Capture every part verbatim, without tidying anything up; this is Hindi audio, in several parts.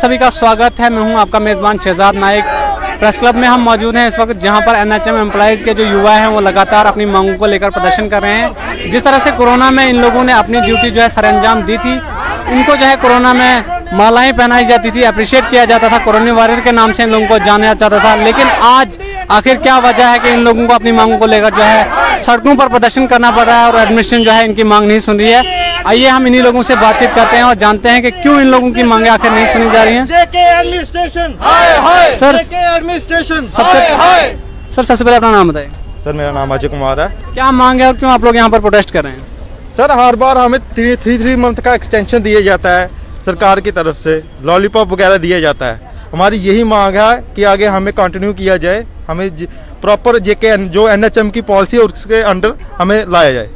सभी का स्वागत है। मैं हूं आपका मेजबान शहजाद नाइक। प्रेस क्लब में हम मौजूद हैं इस वक्त, जहां पर एनएचएम एम्प्लॉइज के जो युवा हैं वो लगातार अपनी मांगों को लेकर प्रदर्शन कर रहे हैं। जिस तरह से कोरोना में इन लोगों ने अपनी ड्यूटी जो है सरअंजाम दी थी, इनको जो है कोरोना में मालाएं पहनाई जाती थी, अप्रिशिएट किया जाता था, कोरोना वॉरियर के नाम से इन लोगों को जाना जाता था। लेकिन आज आखिर क्या वजह है कि इन लोगों को अपनी मांगों को लेकर जो है सड़कों पर प्रदर्शन करना पड़ रहा है और एडमिनिस्ट्रेशन जो है इनकी मांग नहीं सुन रही है। आइए हम इन्हीं लोगों से बातचीत करते हैं और जानते हैं कि क्यों इन लोगों की मांगे आखिर नहीं सुनी जा रही हैं। सर सबसे सर सबसे पहले अपना नाम बताइए। सर मेरा नाम अजय कुमार है। क्या मांग है और क्यों आप लोग यहाँ पर प्रोटेस्ट कर रहे हैं? सर हर बार हमें थ्री थ्री थ्री मंथ का एक्सटेंशन दिया जाता है सरकार की तरफ से, लॉलीपॉप वगैरह दिया जाता है। हमारी यही मांग है कि आगे हमें कंटिन्यू किया जाए, हमें प्रॉपर जेके जो एनएचएम की पॉलिसी है उसके अंडर हमें लाया जाए।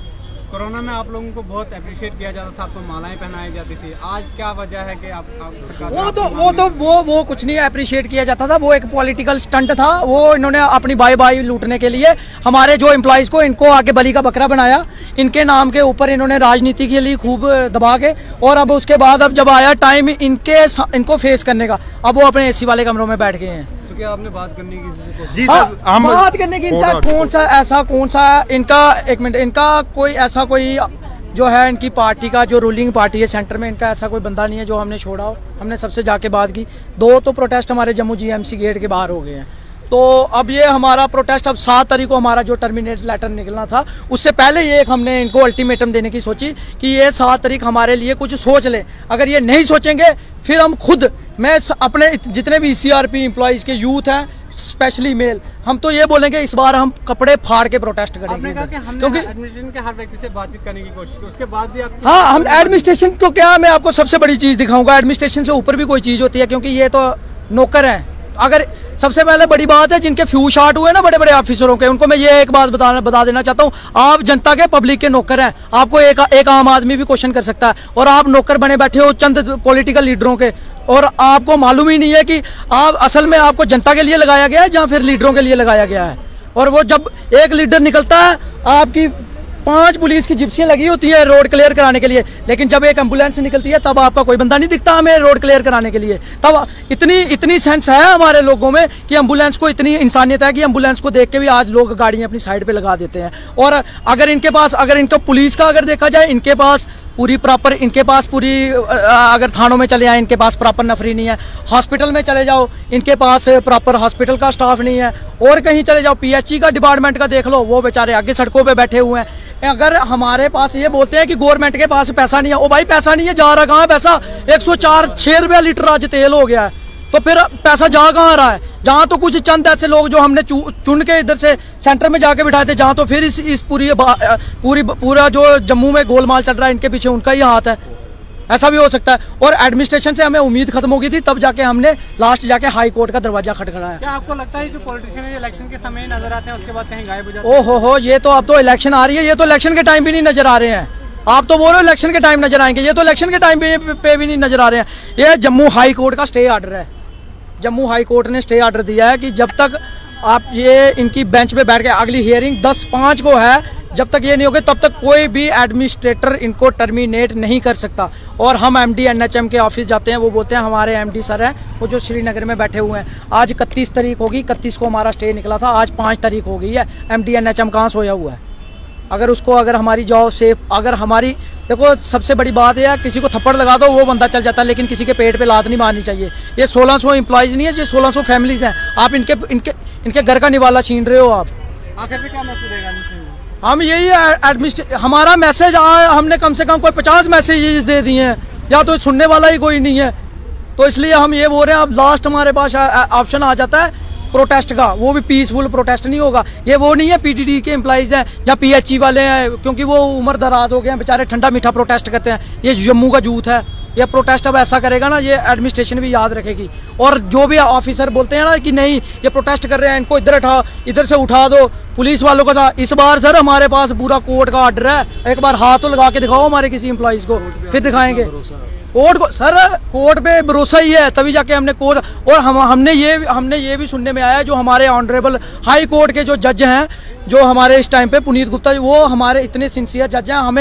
कोरोना में आप लोगों को बहुत अप्रिशिएट किया जाता था, आपको मालाएं पहनाई जाती थी। आज क्या वजह है कि आप, आप सरकार वो तो वो तो वो वो कुछ नहीं अप्रिशिएट किया जाता था, वो एक पॉलिटिकल स्टंट था। वो इन्होंने अपनी बाई बाई लूटने के लिए हमारे जो एम्प्लॉइज को इनको आगे बलि का बकरा बनाया। इनके नाम के ऊपर इन्होंने राजनीति के लिए खूब दबा के, और अब उसके बाद अब जब आया टाइम इनके इनको फेस करने का, अब वो अपने एसी वाले कमरों में बैठ गए हैं। तो क्या आपने बात करने की? जी हाँ, सर, हम बात करने की इनका कौन सा ऐसा कौन सा इनका एक मिनट इनका कोई ऐसा कोई जो है इनकी पार्टी का जो रूलिंग पार्टी है सेंटर में, इनका ऐसा कोई बंदा नहीं है जो हमने छोड़ा हो। हमने सबसे जाके बात की। दो तो प्रोटेस्ट हमारे जम्मू जीएमसी गेट के बाहर हो गए हैं। तो अब ये हमारा प्रोटेस्ट अब सात तारीख को हमारा जो टर्मिनेट लेटर निकलना था, उससे पहले ये एक हमने इनको अल्टीमेटम देने की सोची कि ये सात तारीख हमारे लिए कुछ सोच ले। अगर ये नहीं सोचेंगे फिर हम खुद, मैं अपने जितने भी सीआरपी एम्प्लॉइज के यूथ हैं, स्पेशली मेल, हम तो ये बोलेंगे इस बार हम कपड़े फाड़ के प्रोटेस्ट करेंगे। क्योंकि एडमिनिस्ट्रेशन के हर व्यक्ति से बातचीत करने की कोशिश की, उसके बाद भी आप हाँ हम एडमिनिस्ट्रेशन तो क्या, मैं आपको सबसे बड़ी चीज दिखाऊंगा। एडमिनिस्ट्रेशन से ऊपर भी कोई चीज होती है, क्योंकि ये तो नौकर हैं। अगर सबसे पहले बड़ी बात है जिनके फ्यूज शार्ट हुए ना बड़े बड़े ऑफिसरों के, उनको मैं ये एक बात बता बता देना चाहता हूँ, आप जनता के पब्लिक के नौकर हैं। आपको एक एक आम आदमी भी क्वेश्चन कर सकता है, और आप नौकर बने बैठे हो चंद पॉलिटिकल लीडरों के, और आपको मालूम ही नहीं है कि आप असल में आपको जनता के लिए लगाया गया है या फिर लीडरों के लिए लगाया गया है। और वो जब एक लीडर निकलता है, आपकी पांच पुलिस की जिप्सियां लगी होती है रोड क्लियर कराने के लिए, लेकिन जब एक एम्बुलेंस निकलती है तब आपका कोई बंदा नहीं दिखता हमें रोड क्लियर कराने के लिए। तब इतनी इतनी सेंस है हमारे लोगों में कि एम्बुलेंस को, इतनी इंसानियत है कि एम्बुलेंस को देख के भी आज लोग गाड़ियां अपनी साइड पे लगा देते हैं। और अगर इनके पास, अगर इनको पुलिस का अगर देखा जाए, इनके पास पूरी प्रॉपर, इनके पास पूरी, अगर थानों में चले जाए इनके पास प्रॉपर नफरी नहीं है। हॉस्पिटल में चले जाओ इनके पास प्रॉपर हॉस्पिटल का स्टाफ नहीं है। और कहीं चले जाओ पीएचई का डिपार्टमेंट का देख लो, वो बेचारे आगे सड़कों पे बैठे हुए हैं। अगर हमारे पास ये बोलते हैं कि गवर्नमेंट के पास पैसा नहीं है, ओ भाई पैसा नहीं है, जा रहा कहाँ पैसा? एक सौ चार छह रुपया लीटर आज तेल हो गया है, तो फिर पैसा जा कहाँ रहा है? जहाँ तो कुछ चंद ऐसे लोग जो हमने चुन के इधर से सेंटर में जाके बिठाए थे, जहाँ तो फिर इस, इस पूरी पूरी पूरा जो जम्मू में गोलमाल चल रहा है, इनके पीछे उनका ही हाथ है। ऐसा भी हो सकता है। और एडमिनिस्ट्रेशन से हमें उम्मीद खत्म हो गई थी, तब जाके हमने लास्ट जाके हाई कोर्ट का दरवाजा खटखटाया। क्या आपको लगता है जो पॉलिटिशियन इलेक्शन के समय नजर आते हैं उसके बाद कहीं गायब हो जाते हैं? ओ हो हो, ये तो अब तो इलेक्शन आ रही है, ये तो इलेक्शन के टाइम भी नहीं नजर आ रहे हैं। आप तो बोलो इलेक्शन के टाइम नजर आएंगे, ये तो इलेक्शन के टाइम पे भी नहीं नजर आ रहे हैं। ये जम्मू हाई कोर्ट का स्टे ऑर्डर है। जम्मू हाई कोर्ट ने स्टे ऑर्डर दिया है कि जब तक आप ये इनकी बेंच पे बैठ के, अगली हियरिंग दस पाँच को है, जब तक ये नहीं होगी तब तक कोई भी एडमिनिस्ट्रेटर इनको टर्मिनेट नहीं कर सकता। और हम एमडी एनएचएम के ऑफिस जाते हैं, वो बोलते हैं हमारे एमडी सर हैं वो जो श्रीनगर में बैठे हुए हैं। आज इकतीस तारीख होगी, इकतीस को हमारा स्टे निकला था, आज पाँच तारीख हो गई है। एमडी एनएचएम कहाँ सोया हुआ है? अगर उसको, अगर हमारी जॉब सेफ, अगर हमारी, देखो सबसे बड़ी बात यह है, किसी को थप्पड़ लगा दो वो बंदा चल जाता है, लेकिन किसी के पेट पे लात नहीं मारनी चाहिए। ये सोलह सौ एम्प्लॉइज नहीं है, ये सोलह सौ फैमिलीज हैं। आप इनके इनके इनके घर का निवाला छीन रहे हो आप। आखिर में क्या मैसेज देगा? हम यही एडमिनिस्ट्रेशन, हमारा मैसेज, हमने कम से कम कोई पचास मैसेजेस दे दिए हैं, या तो सुनने वाला ही कोई नहीं है। तो इसलिए हम ये बोल रहे हैं, अब लास्ट हमारे पास ऑप्शन आ जाता है प्रोटेस्ट का, वो भी पीसफुल प्रोटेस्ट नहीं होगा। ये वो नहीं है पीटीडी के एम्प्लॉइज हैं या पीएचई वाले हैं, क्योंकि वो उम्र दराज हो गए हैं बेचारे, ठंडा मीठा प्रोटेस्ट करते हैं। ये जम्मू का यूथ है, ये प्रोटेस्ट अब ऐसा करेगा ना, ये एडमिनिस्ट्रेशन भी याद रखेगी। और जो भी ऑफिसर बोलते हैं ना कि नहीं ये प्रोटेस्ट कर रहे हैं, इनको इधर उठा, इधर से उठा दो, पुलिस वालों का था। इस बार सर हमारे पास पूरा कोर्ट का ऑर्डर है, एक बार हाथ तो लगा के दिखाओ हमारे किसी एम्प्लॉइज को, फिर दिखाएंगे। कोर्ट को सर, कोर्ट पे भरोसा ही है तभी जाके हमने कोर्ट, और हम हमने ये हमने ये भी सुनने में आया जो हमारे ऑनरेबल हाई कोर्ट के जो जज हैं, जो हमारे इस टाइम पे पुनीत गुप्ता, वो हमारे इतने सिंसियर जज हैं, हमें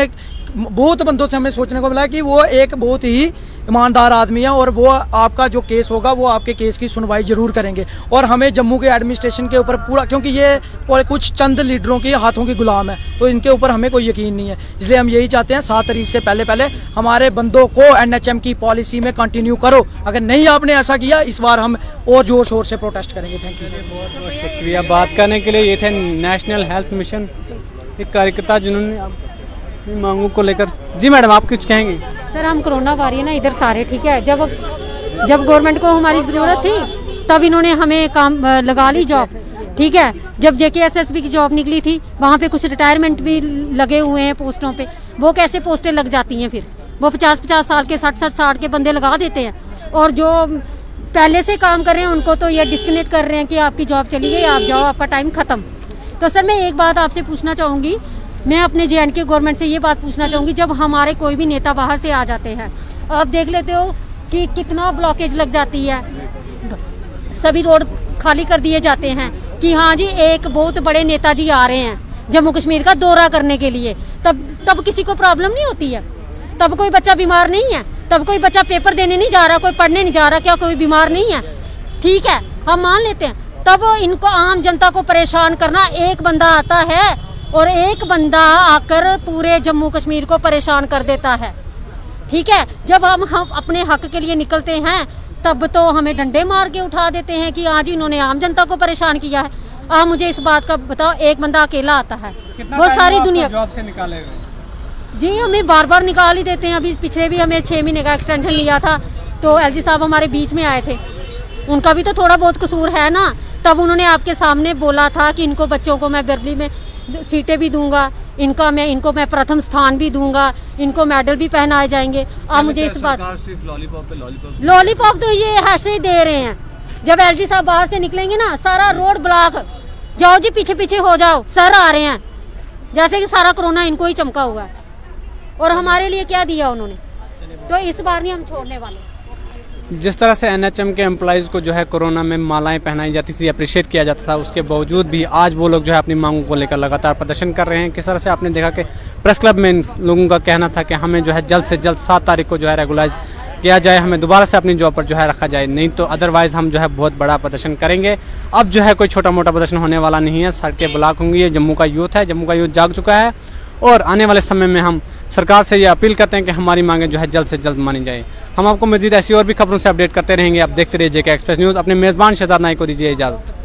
बहुत बंदों से हमें सोचने को मिला कि वो एक बहुत ही ईमानदार आदमी है और वो आपका जो केस होगा वो आपके केस की सुनवाई जरूर करेंगे। और हमें जम्मू के एडमिनिस्ट्रेशन के ऊपर पूरा, क्योंकि ये कुछ चंद लीडरों के हाथों की गुलाम है, तो इनके ऊपर हमें कोई यकीन नहीं है। इसलिए हम यही चाहते हैं सात तारीख से पहले पहले हमारे बंदों को एन एच एम की पॉलिसी में कंटिन्यू करो। अगर नहीं आपने ऐसा किया, इस बार हम और जोर शोर से प्रोटेस्ट करेंगे। थैंक यू, बहुत बहुत शुक्रिया। बात करने के लिए ये थे नेशनल हेल्थ मिशन के कार्यकर्ता जिन्होंने अपनी मांगों को लेकर। जी मैडम, आप कुछ कहेंगे? सर, हम कोरोना वारियर ना इधर सारे, ठीक है, जब जब गवर्नमेंट को हमारी ज़रूरत थी तब इन्होंने हमें काम लगा ली जॉब, ठीक है। जब J K S S B की जॉब निकली थी वहाँ पे कुछ रिटायरमेंट भी लगे हुए हैं पोस्टों पे, वो कैसे पोस्टें लग जाती हैं? फिर वो पचास पचास साल के साठ साठ साठ के बंदे लगा देते हैं और जो पहले से काम कर रहे हैं उनको तो ये डिस्कनेक्ट कर रहे हैं कि आपकी जॉब चली गई, आप जाओ, आपका टाइम खत्म। तो सर, मैं एक बात आपसे पूछना चाहूँगी, मैं अपने जे एंड के गवर्नमेंट से ये बात पूछना चाहूँगी, जब हमारे कोई भी नेता बाहर से आ जाते हैं, आप देख लेते हो कि कितना ब्लॉकेज लग जाती है, सभी रोड खाली कर दिए जाते हैं कि हाँ जी एक बहुत बड़े नेताजी आ रहे हैं जम्मू कश्मीर का दौरा करने के लिए, तब तब किसी को प्रॉब्लम नहीं होती है, तब कोई बच्चा बीमार नहीं है, तब कोई बच्चा पेपर देने नहीं जा रहा, कोई पढ़ने नहीं जा रहा, क्या कोई बीमार नहीं है? ठीक है, हम मान लेते हैं। तब इनको आम जनता को परेशान करना, एक बंदा आता है और एक बंदा आकर पूरे जम्मू कश्मीर को परेशान कर देता है, ठीक है। जब हम हम अपने हक के लिए निकलते हैं तब तो हमें डंडे मार के उठा देते हैं कि आज इन्होंने आम जनता को परेशान किया है। आप मुझे इस बात का बताओ, एक बंदा अकेला आता है, वो सारी दुनिया जॉब से निकालेगा? जी, हमें बार बार निकाल ही देते हैं। अभी पिछले भी हमें छह महीने का एक्सटेंशन लिया था, तो एलजी साहब हमारे बीच में आए थे, उनका भी तो थोड़ा बहुत कसूर है ना। तब उन्होंने आपके सामने बोला था कि इनको बच्चों को मैं बर्ली में सीटें भी दूंगा, इनका मैं इनको मैं प्रथम स्थान भी दूंगा, इनको मेडल भी पहनाए जाएंगे। आप मुझे इस बात, लॉलीपॉप लॉलीपॉप लॉलीपॉप तो ये ऐसे ही दे रहे हैं। जब एलजी साहब बाहर से निकलेंगे ना, सारा रोड ब्लॉक, जाओ जी पीछे पीछे हो जाओ, सर आ रहे हैं, जैसे कि सारा कोरोना इनको ही चमका हुआ है। और हमारे लिए क्या दिया उन्होंने, तो इस बार नहीं हम छोड़ने वाले। जिस तरह से एन एच एम के एम्प्लॉइज को जो है कोरोना में मालाएं पहनाई जाती थी, अप्रिशिएट किया जाता था, उसके बावजूद भी आज वो लोग जो है अपनी मांगों को लेकर लगातार प्रदर्शन कर रहे हैं। किस तरह से आपने देखा कि प्रेस क्लब में इन लोगों का कहना था कि हमें जो है जल्द से जल्द सात तारीख को जो है रेगुलाइज किया जाए, हमें दोबारा से अपनी जॉब पर जो है रखा जाए, नहीं तो अदरवाइज हम जो है बहुत बड़ा प्रदर्शन करेंगे। अब जो है कोई छोटा मोटा प्रदर्शन होने वाला नहीं है, सड़कें ब्लॉक होंगी। ये जम्मू का यूथ है, जम्मू का यूथ जाग चुका है और आने वाले समय में हम सरकार से ये अपील करते हैं कि हमारी मांगें जो है जल्द से जल्द मानी जाए। हम आपको मजीद ऐसी और भी खबरों से अपडेट करते रहेंगे। आप देखते रहिए जेके एक्सप्रेस न्यूज़। अपने मेज़बान शहजाद नाइक को दीजिए इजाज़त।